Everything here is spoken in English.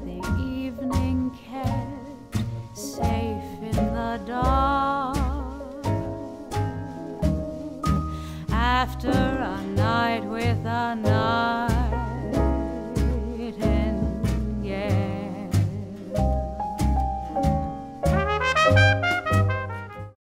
the evening kept safe in the dark. After a night with another